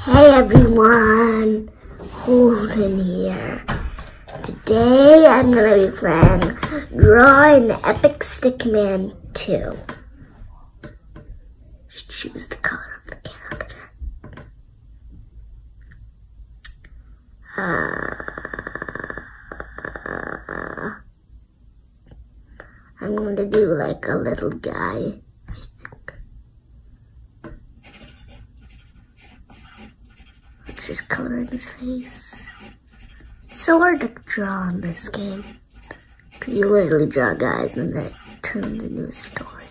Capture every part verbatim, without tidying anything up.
Hey everyone, Holden here. Today I'm going to be playing Draw an Epic Stickman two. Just choose the color of the character. Uh, I'm going to do like a little guy. Just coloring his face. It's so hard to draw in this game, because you literally draw guys and that turns into a story.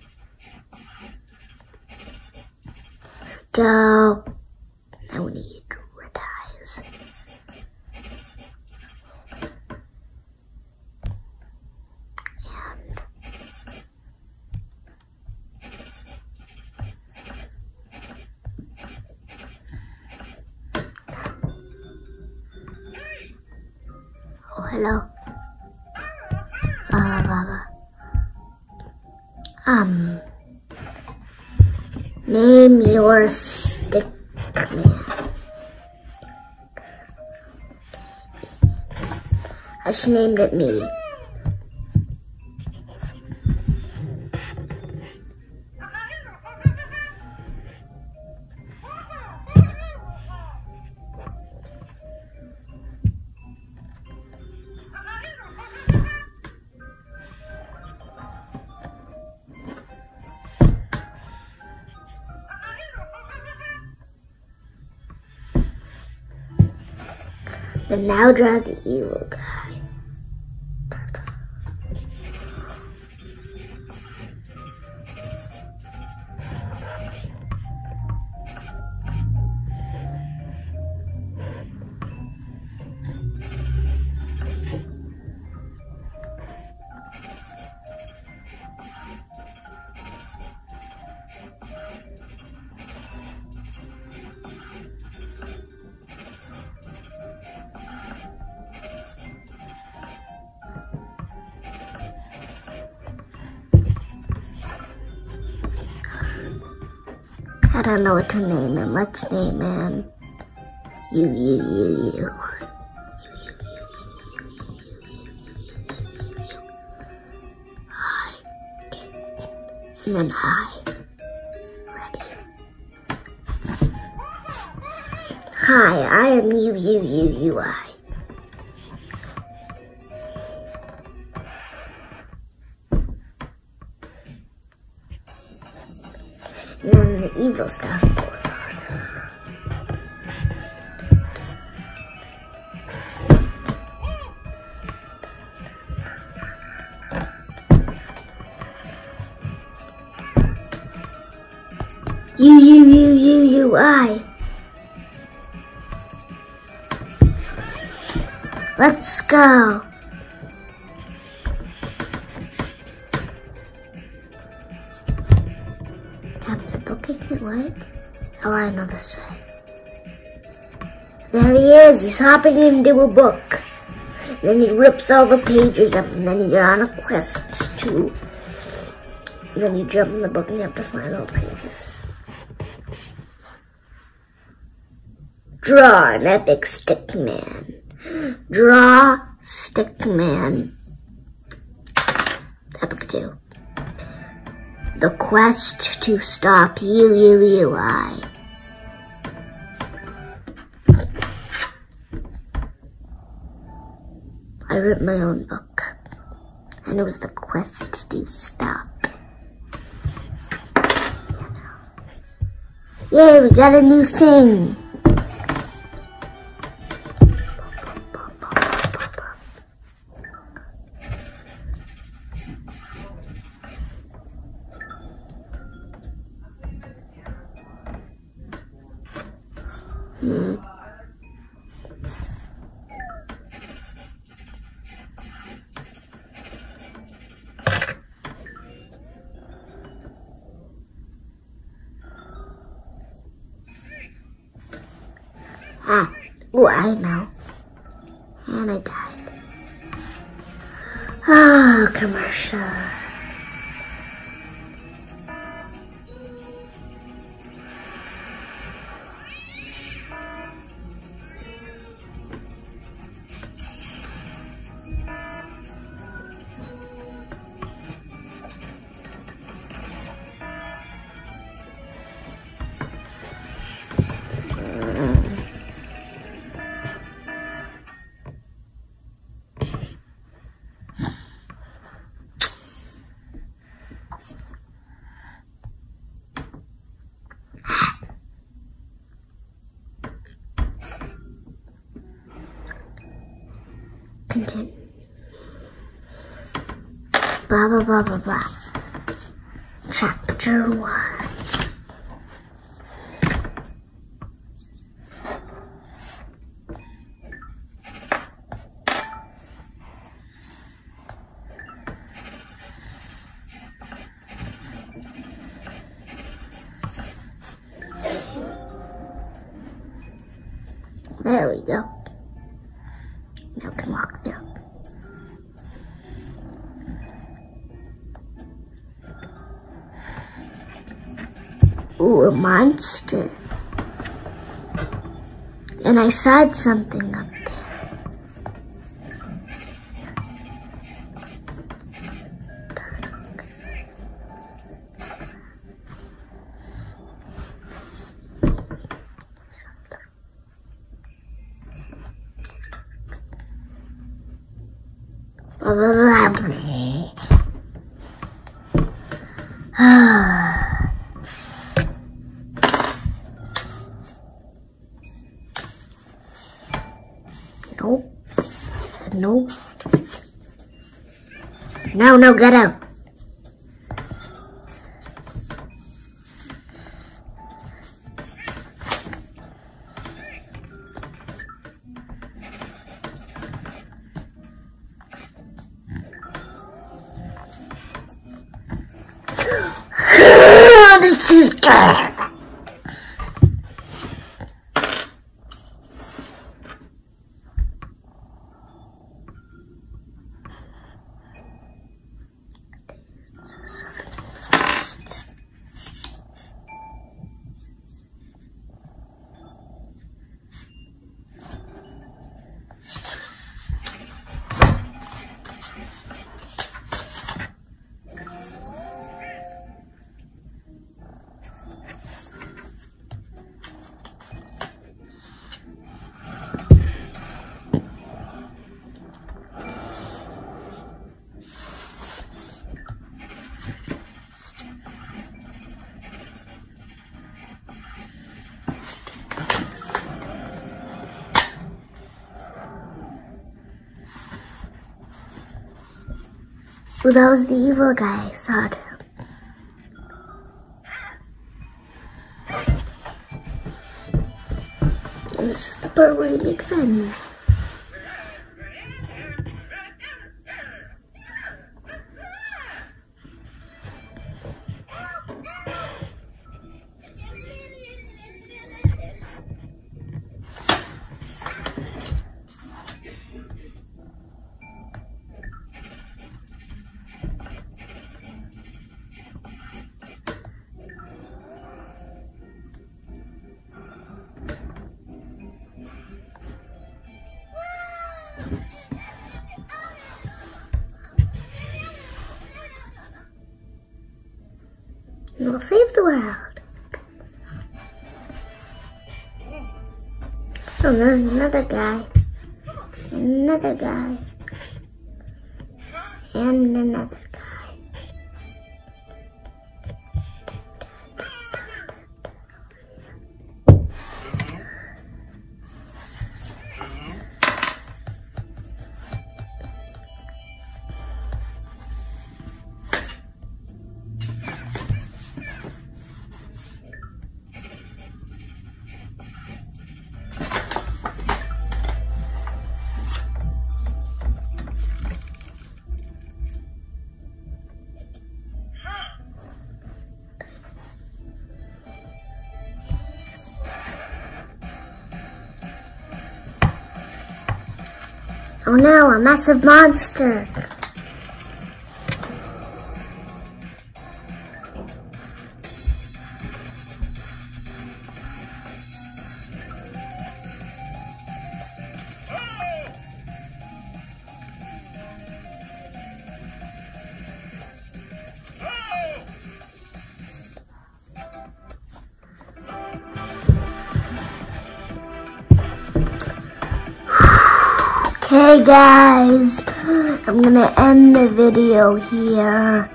There we go. Now we need red eyes. And oh, hello. Blah, blah, blah. Um, name your stickman. I just named it me. And now draw the evil guy. I don't know what to name him. Let's name him you, you, you, you. Hi. Okay. And then hi. Ready. Hi, I am you, you, you, you, I. And then the evil stuff goes on. You, you, you, you, you, I. Let's go. Tap the book, I think, what? Oh, I know this way. There he is, he's hopping into a book. Then he rips all the pages up, and then you're on a quest to... Then you jump in the book and you have to find all the pages. Draw an epic stickman. Draw stickman. Epic two. The quest to stop you, you, you, I. I wrote my own book, and it was the quest to stop. Yay, we got a new thing. Hmm. Ah, ooh, I know. And I died. Oh, commercial. Continue. Blah, blah, blah, blah, blah. Chapter one. There we go. Now we can walk through. Ooh, a monster. And I said something up there. Blah, blah, blah, blah. Nope. Nope. No, no, get out. This is good. Well, that was the evil guy, Sodom. And this is the part where you make friends. And we'll save the world. Oh, there's another guy. Another guy. And another guy. Oh no, a massive monster! Hey guys, I'm gonna end the video here.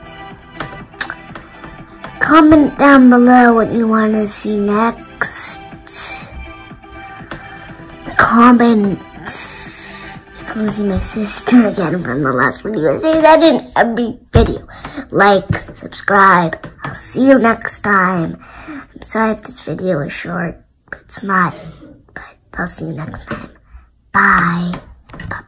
Comment down below what you want to see next. Comment if you Cozy, my sister again from the last video. I say that in every video. Like, subscribe. I'll see you next time. I'm sorry if this video is short, but it's not. But I'll see you next time. Bye. Bye.